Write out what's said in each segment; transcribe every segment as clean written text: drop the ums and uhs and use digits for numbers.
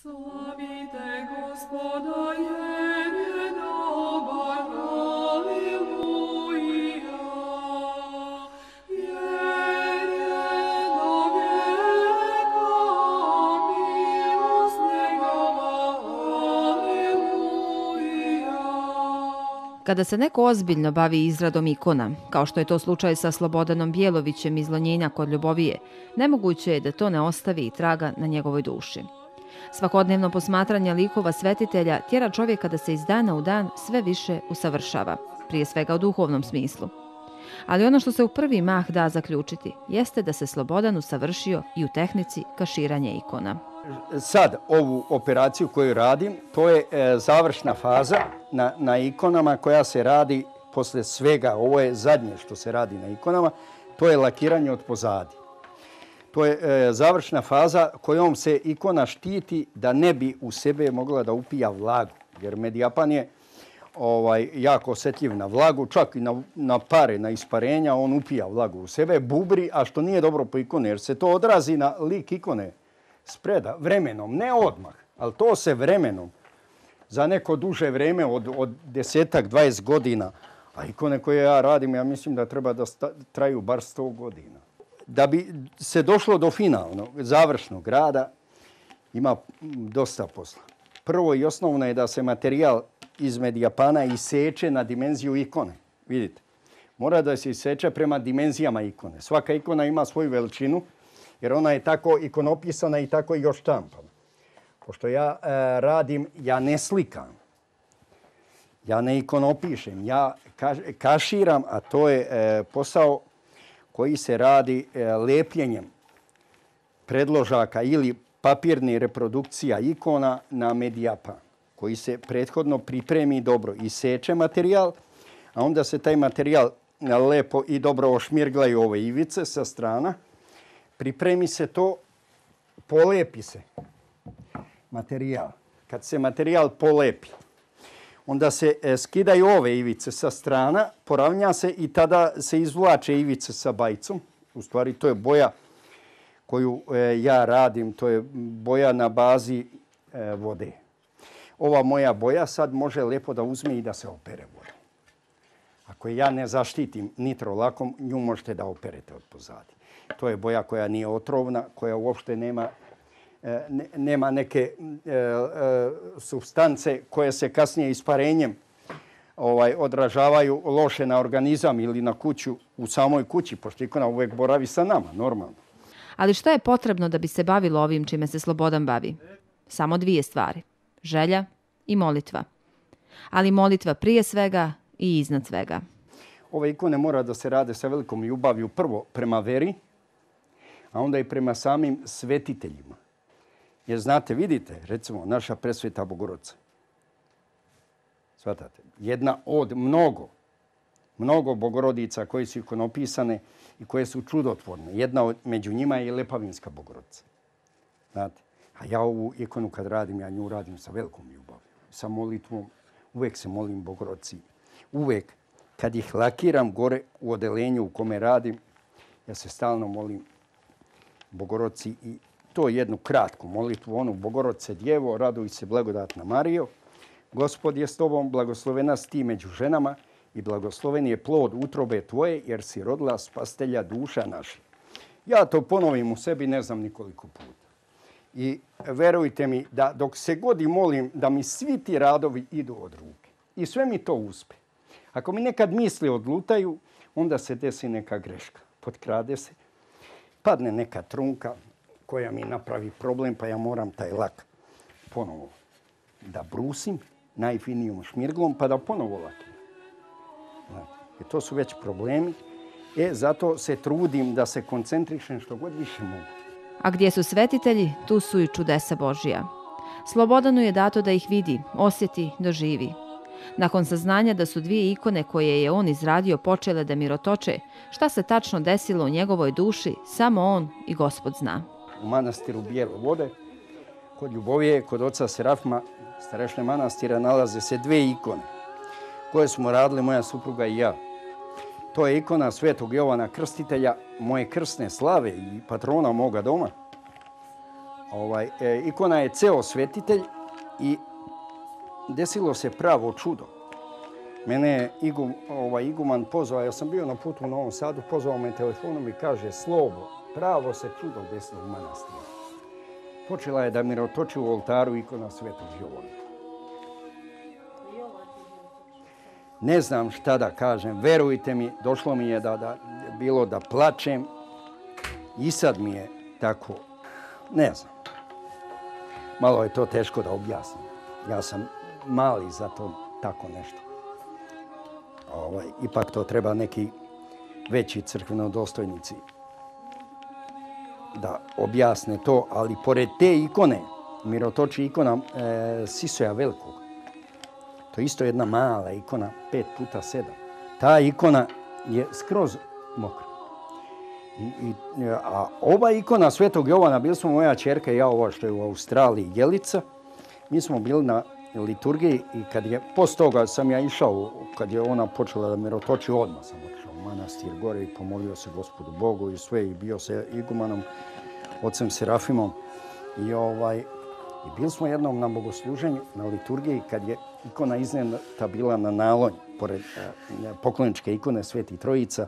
Slavite Gospoda, jer je dobar, Aleluja. Jer je do vijeka milost njegova, Aleluja. Kada se neko ozbiljno bavi izradom ikona, kao što je to slučaj sa Slobodanom Bjelovićem iz Lonjenja kod Ljubovije, nemoguće je da to ne ostavi i traga na njegovoj duši. Svakodnevno posmatranje likova svetitelja tjera čovjeka da se iz dana u dan sve više usavršava, prije svega u duhovnom smislu. Ali ono što se u prvi mah da zaključiti jeste da se Slobodan usavršio i u tehnici kaširanja ikona. Sad ovu operaciju koju radim, to je završna faza na ikonama koja se radi posle svega. Ovo je zadnje što se radi na ikonama, to je lakiranje od pozadi. To je završna faza kojom se ikona štiti da ne bi u sebe mogla da upija vlagu. Jer Medijapan je jako osjetljiv na vlagu, čak i na pare, na isparenja, on upija vlagu u sebe, bubri, a što nije dobro po ikone, jer se to odrazi na lik ikone spreda, vremenom, ne odmah, ali to se vremenom, za neko duže vreme od 10-20 godina, a ikone koje ja radim, ja mislim da treba da traju bar 100 godina. Da bi se došlo do finalnog, završnog rada, ima dosta posla. Prvo i osnovno je da se materijal iz Medijapana iseče na dimenziju ikone. Vidite, mora da se iseče prema dimenzijama ikone. Svaka ikona ima svoju veličinu, jer ona je tako ikonopisana i tako još štampana. Pošto ja radim, ja ne slikam, ja ne ikonopišem, ja kaširam, a to je posao koji se radi lepljenjem predložaka ili papirnih reprodukcija ikona na Medijapan, koji se prethodno pripremi dobro, iseče materijal, a onda se taj materijal lepo i dobro ošmirglaju ove ivice sa strana, pripremi se to, polepi se materijal. Kad se materijal polepi, onda se skidaju ove ivice sa strana, poravnja se i tada se izvlače ivice sa bajcom. U stvari to je boja koju ja radim, to je boja na bazi vode. Ova moja boja sad može lepo da uzme i da se opere vodom. Ako ja ne zaštitim nitrolakom, nju možete da operete od pozadi. To je boja koja nije otrovna, koja uopšte nema neke supstance koje se kasnije isparenjem odražavaju loše na organizam ili na kuću u samoj kući, pošto ikona uvijek boravi sa nama, normalno. Ali šta je potrebno da bi se bavilo ovim čime se Slobodan bavi? Samo dvije stvari. Želja i molitva. Ali molitva prije svega i iznad svega. Ove ikone mora da se rade sa velikom ljubavlju prvo prema veri, a onda i prema samim svetiteljima. Jer znate, vidite, recimo, naša presveta Bogorodica. Svatate, jedna od mnogo Bogorodica koje su ikonopisane i koje su čudotvorne. Jedna među njima je Lepavinska Bogorodica. Znate, a ja ovu ikonu kad radim, ja nju radim sa velikom ljubavlju. Sa molitvom, uvijek se molim Bogorodici. Uvijek, kad ih lakiram gore u odelenju u kome radim, ja se stalno molim Bogorodici i to jednu kratku molitvu, onu Bogorodice Djevo, raduj se blagodatna Marijo, Gospod je s tobom, blagoslovena si ti među ženama i blagosloven je plod utrobe tvoje, jer si rodila spastelja duša naših. Ja to ponovim u sebi ne znam nikoliko puta. I verujte mi da dok se god i molim da mi svi ti radovi idu od ruke. I sve mi to uspe. Ako mi nekad misli odlutaju, onda se desi neka greška. Potkrade se, padne neka trunka koja mi napravi problem, pa ja moram taj lak ponovo da brusim najfinijom šmirglom, pa da ponovo lakim. To su već problemi. Zato se trudim da se koncentrišem što god više mogu. A gdje su svetitelji, tu su i čudesa Božija. Slobodanu je dato da ih vidi, osjeti, doživi. Nakon saznanja da su dvije ikone koje je on izradio počele da mirotoče, šta se tačno desilo u njegovoj duši, samo on i Gospod zna. U manastiru Bijele vode, kod Ljubovije, kod oca Serafima, starešne manastira, nalaze se dvije ikone koje smo radili moja supruga i ja. To je ikona Svetog Jovana Krstitelja, moje krsne slave i patrona moga doma. Ikona je ceo svetitelj i desilo se pravo čudo. Mene je iguman pozvao, ja sam bio na putu u Novom Sadu, pozvao me telefonom i kaže: Slobo, pravo se čudo desilo u manastiru. Počela je da mirotoči u oltaru ikona Svetog Jovana. Ne znam šta da kažem, verujte mi, došlo mi je bilo da plačem i sad mi je tako, ne znam. Malo je to teško da objasnim. Ja sam mali za to tako nešto. Ipak to treba neki veći crkvenodostojnici da objasne to, ali pored te ikone mirotoči ikona Sisoja Velikog. To je isto jedna mala ikona, 5x7. Ta ikona je skroz mokra. A ova ikona Svetog Jovana, bili smo moja ćerka i ja, ovo što je u Australiji, Jelica, mi smo bili na liturgiji i poslije toga sam ja išao, kad je ona počela da mirotoči, odmah sam otišao u manastir gore i pomolio se Gospodu Bogu i sve, i bio se igumanom, ocem Serafimom. I bili smo jednom na bogosluženju, na liturgiji, kad je ikona izneta bila na nalonj, pored pokloničke ikone Sveti Trojica,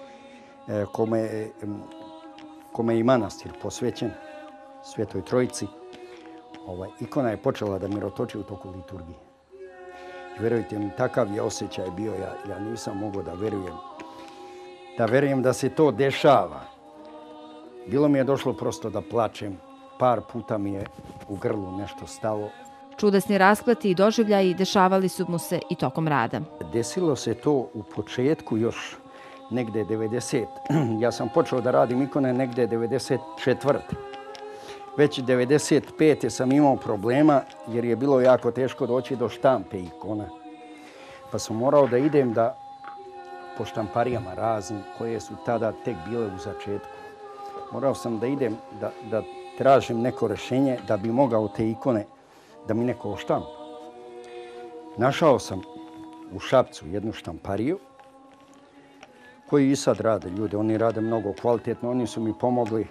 kome je i manastir posvećen, Svetoj Trojici. Ikona je počela da mirotoči u toku liturgije. I verujte mi, takav je osjećaj bio, ja nisam mogao da verujem da se to dešava. Bilo mi je došlo prosto da plačem, par puta mi je u grlu nešto stalo. Čudesni raspleti i doživljaji dešavali su mu se i tokom rada. Desilo se to u početku još negde 90. Ja sam počeo da radim ikone negde 94. Već 95. sam imao problema jer je bilo jako teško doći do štampe ikona. Pa sam morao da idem po štamparijama raznim koje su tada tek bile u začetku. Morao sam da idem da tražim neko rješenje da bi mogao te ikone da mi neko oštampa. Našao sam u Šapcu jednu štampariju koji i sad rade ljude. Oni rade mnogo kvalitetno, oni su mi pomogli.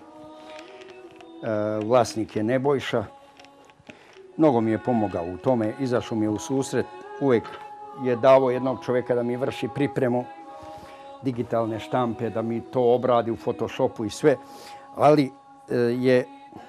Vlasnik je Nebojša. Mnogo mi je pomogao u tome, izašao mi je u susret. Uvijek je dao jednog čovjeka da mi vrši pripremu digitalne štampe, da mi to obradi u Photoshopu i sve. Ali je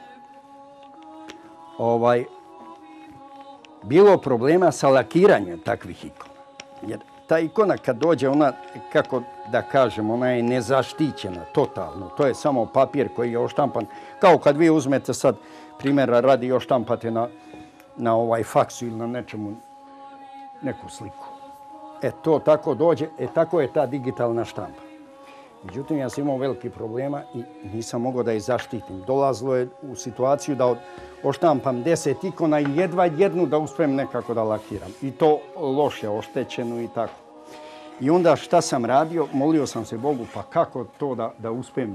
bilo problema sa lakiranjem takvih ikona. Jer ta ikona kad dođe, ona, kako da kažem, ona je nezaštićena totalno. To je samo papir koji je oštampan. Kao kad vi uzmete sad, primjera radi, i oštampate na faksu ili na nečemu neku sliku. To tako dođe, tako je ta digitalna štampa. Međutim, ja sam imao veliki problema i nisam mogao da je zaštitim. Dolazilo je u situaciju da oštampam 10 ikona i jedva jednu da uspijem nekako da lakiram. I to loše, oštećenu i tako. I onda šta sam radio? Molio sam se Bogu, pa kako to da uspijem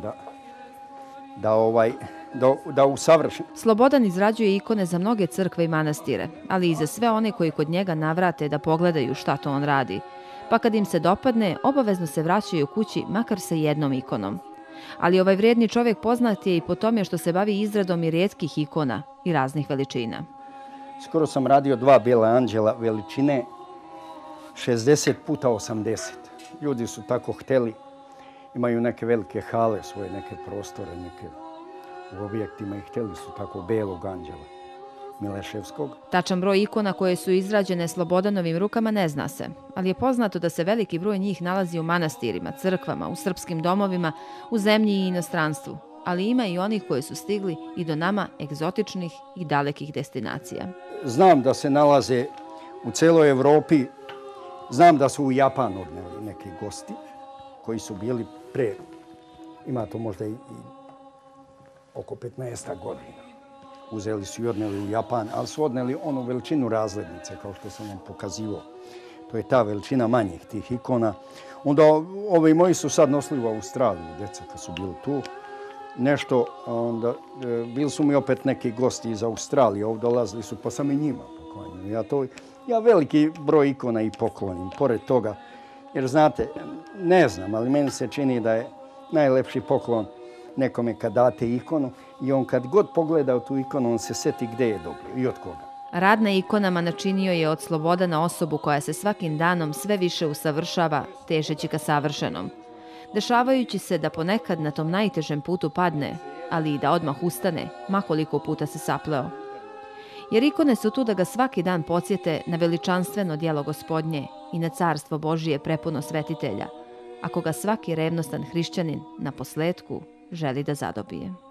da usavršim. Slobodan izrađuje ikone za mnoge crkve i manastire, ali i za sve one koji kod njega navrate da pogledaju šta to on radi. Pa kad im se dopadne, obavezno se vraćaju kući makar sa jednom ikonom. Ali ovaj vrijedni čovjek poznat je i po tome što se bavi izradom i rijetkih ikona i raznih veličina. Skoro sam radio 2 bijela anđela veličine 60x80. Ljudi su tako hteli, imaju neke velike hale, svoje neke prostore, neke u objektima i hteli su tako belog anđela Mileševskog. Tačan broj ikona koje su izrađene Slobodanovim rukama ne zna se, ali je poznato da se veliki broj njih nalazi u manastirima, crkvama, u srpskim domovima, u zemlji i inostranstvu, ali ima i onih koji su stigli i do nama egzotičnih i dalekih destinacija. Znam da se nalaze u celoj Evropi, znam da su u Japan odneli neki gosti koji su bili pre, ima to možda i oko 15 godina. Uzeli su i odneli u Japan, ali su odneli onu veličinu razglednice, kao što sam vam pokazivao. To je ta veličina manjih tih ikona. Onda ovi moji su sad nosili u Australiju, djeca kad su bili tu. Nešto, onda bili su mi opet neki gosti iz Australije, ovdje dolazili su, pa sam i njima poklonio. Ja veliki broj ikona i poklonim, pored toga. Jer znate, ne znam, ali meni se čini da je najlepši poklon nekome kad date ikonu i on kad god pogleda u tu ikonu, on se seti gde je dobio i od koga. Rad na ikonama načinio je od Slobodana osobu koja se svakim danom sve više usavršava, težeći ka savršenom. Dešavajući se da ponekad na tom najtežem putu padne, ali i da odmah ustane, ma koliko puta se sapleo. Jer ikone su tu da ga svaki dan podsjete na veličanstveno djelo Gospodnje i na carstvo Božije prepuno svetitelja, ako ga svaki revnostan hrišćanin na posletku želi da zadobije.